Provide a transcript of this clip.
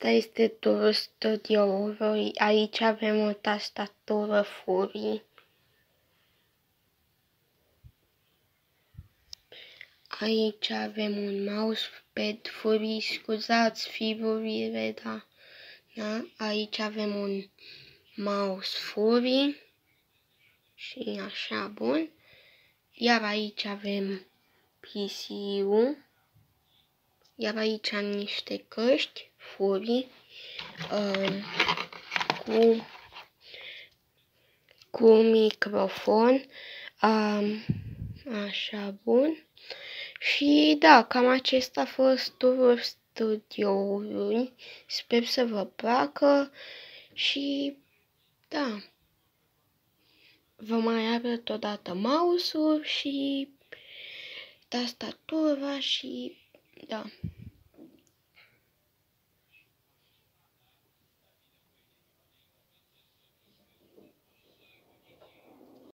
Asta este turul studioului. Aici avem o tastatură Furii. Aici avem un mousepad Furii, scuzați fiburile, da. Aici avem un mouse Furii și așa, bun. Iar aici avem PC-ul. Iar aici am niște căști Furii cu microfon. Așa, bun. Și da, cam acesta a fost turul studioului. Sper să vă placă și da, vă mai arăt odată mouse-ul și tastatura și da.